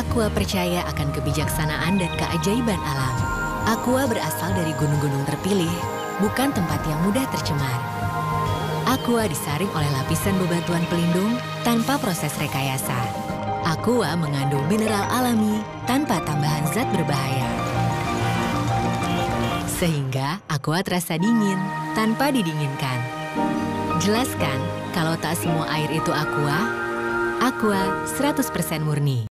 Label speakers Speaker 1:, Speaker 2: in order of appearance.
Speaker 1: Aqua percaya akan kebijaksanaan dan keajaiban alam. Aqua berasal dari gunung-gunung terpilih, bukan tempat yang mudah tercemar. Aqua disaring oleh lapisan bebatuan pelindung tanpa proses rekayasa. Aqua mengandung mineral alami tanpa tambahan zat berbahaya. Sehingga Aqua terasa dingin tanpa didinginkan. Jelaskan kalau tak semua air itu Aqua 100% murni.